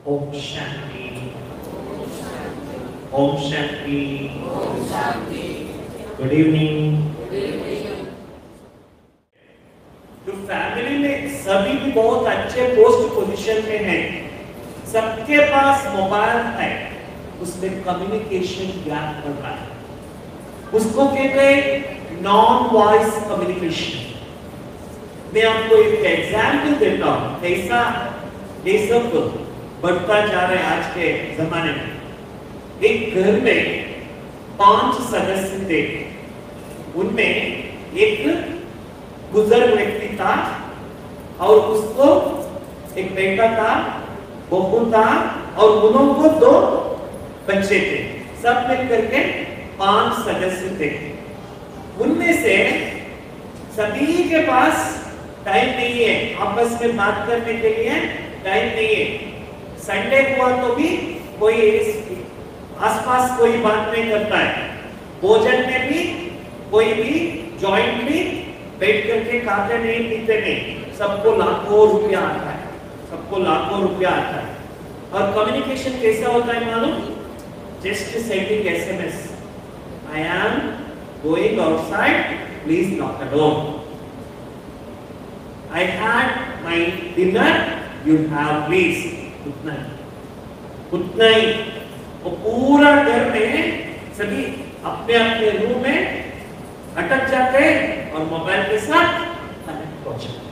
ओम शांति, ओम शांति, ओम शांति। Good evening. जो फैमिली में सभी भी बहुत अच्छे पोस्ट पोजीशन में हैं, सबके पास मोबाइल है, उसमें कम्युनिकेशन गैप बढ़ रहा है। उसको कहते हैं नॉन वॉइस कम्युनिकेशन। मैं आपको एक एग्जाम्पल देता हूं, कैसा ये सब बढ़ता जा रहा है आज के जमाने में। एक घर में 5 सदस्य थे, उनमें एक बुजुर्ग व्यक्ति था और उसको एक बेटा था, बहू था और उन्हों को 2 बच्चे थे। सब मिलकर के 5 सदस्य थे। उनमें से सभी के पास टाइम नहीं है, आपस में बात करने के लिए टाइम नहीं है। संडे हुआ तो भी कोई आसपास कोई बात नहीं करता है। भोजन में भी कोई भी जॉइंटली बैठ करके खाते नहीं, पीते नहीं। सबको लाखों रुपया आता है, सबको लाखों रुपया आता है। और कम्युनिकेशन कैसा होता है मालूम? Just sending SMS, I am going outside, please not the door. I had my dinner, you have please. उतना ही वो पूरा घर में सभी अपने अपने रूम में अटक जाते और मोबाइल के साथ कनेक्ट हो जाते।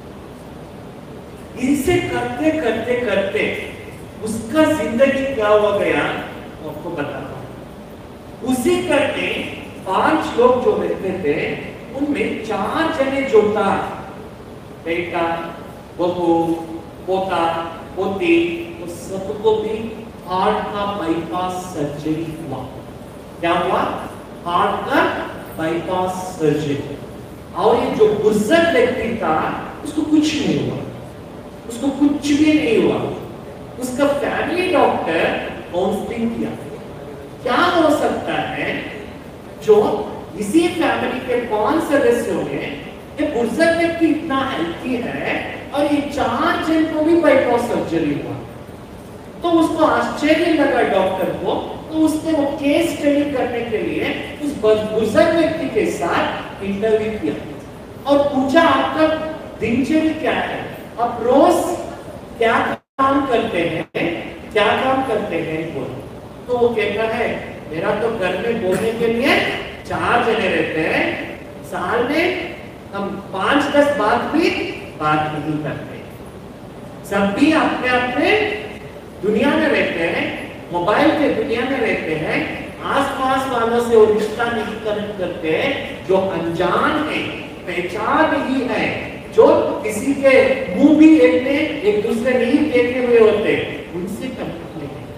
इनसे करते करते करते उसका जिंदगी क्या हो गया आपको बताता हूं। उसी घर में 5 लोग जो रहते थे, उनमें 4 जने जोता, बेटा, बहू, पोता, पोती, वो सबको भी हार्ट का बाईपास सर्जरी हुआ। क्या हुआ? हार्ट का बाईपास सर्जरी। और ये जो बुजुर्ग व्यक्ति था, उसको कुछ नहीं हुआ, उसको कुछ भी नहीं हुआ। उसका फैमिली डॉक्टर काउंसलिंग किया। क्या हो सकता है जो इसी फैमिली के 5 सदस्यों में ये बुजुर्ग व्यक्ति इतना हेल्थी है और ये 4 जन को भी बाईपास सर्जरी हुआ। तो उसको आश्चर्य लगा डॉक्टर को, तो उसने वो केस स्टडी करने के लिए उस बुजुर्ग व्यक्ति के साथ इंटरव्यू किया और पूछा, आपका दिनचर्या क्या है, आप रोज क्या काम करते हैं, क्या काम करते हैं बोलो। तो वो कहता है, मेरा तो घर में बोलने के लिए 4 जने रहते हैं, साल में हम 5-10 बात नहीं करते। सब भी अपने अपने दुनिया में रहते हैं, मोबाइल के दुनिया में रहते हैं, आसपास वालों से वो रिश्ता नहीं कनेक्ट करते हैं। जो अनजान है, पहचान नहीं है, जो किसी के मुंह भी देखने, एक दूसरे नहीं देखे हुए होते, उनसे कनेक्ट नहीं है।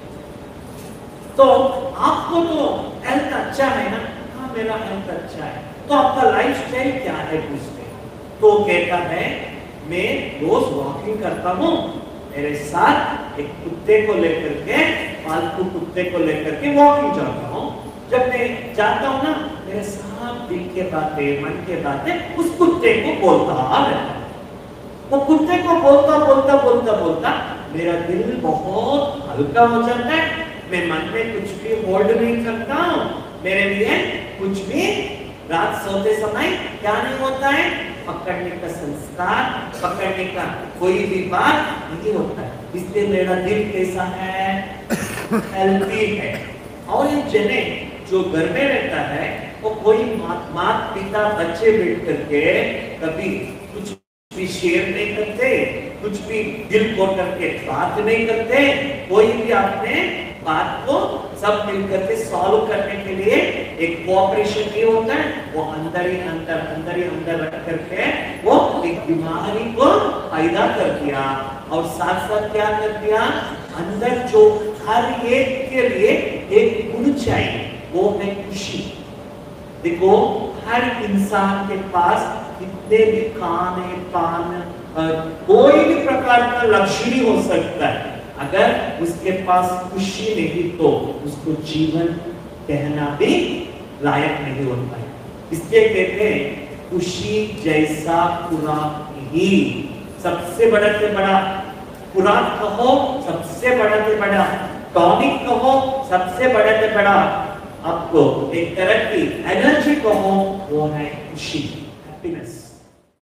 तो आपको तो हेल्थ अच्छा है ना? हाँ, मेरा हेल्थ अच्छा है। तो आपका लाइफस्टाइल क्या है पूछते? तो कहता है, मैं रोज वॉकिंग करता हूँ, मेरे साथ एक कुत्ते को लेकर के, पालतू कुत्ते को लेकर के वॉकिंग जाता हूँ। जब मैं जाता हूँ ना, मेरे साथ दिल के बातें, मन के बातें उस कुत्ते को बोलता रहता हूँ। वो कुत्ते को बोलता मेरा दिल बहुत हल्का हो जाता है। मैं मन में कुछ भी होल्ड नहीं करता हूँ। मेरे लिए कुछ भी रात सोते समय क्या नहीं होता है, पकड़ने का संस्कार, पकड़ने का कोई भी बात नहीं होता है। इसलिए मेरा दिल कैसा है? हेल्थी है। और ये जने जो घर में रहता है, वो कोई माता पिता बच्चे बैठ करके कभी कुछ भी शेयर नहीं करते, कुछ भी दिल को करके बात नहीं करते। कोई भी अपने बात को सब मिलकर के सॉल्व करने के लिए एक कोऑपरेशन नहीं होता है। वो अंदर ही अंदर रख करके वो एक बीमारी को पैदा कर दिया और साथ साथ क्या कर दिया, अंदर जो हर एक के लिए एक गुण चाहिए, वो है खुशी। देखो, हर इंसान के पास कितने भी खाने पान कोई भी प्रकार का लग्जरी हो सकता है, अगर उसके पास खुशी नहीं तो उसको जीवन कहना भी लायक नहीं होता है। इसलिए कहते हैं, खुशी जैसा खुराक ही, सबसे बड़ा से बड़ा खुराक कहो, सबसे बड़ा से बड़ा टॉनिक कहो, सबसे बड़ा से बड़ा आपको एक तरह की एनर्जी कहो, वो है खुशी, हैप्पीनेस।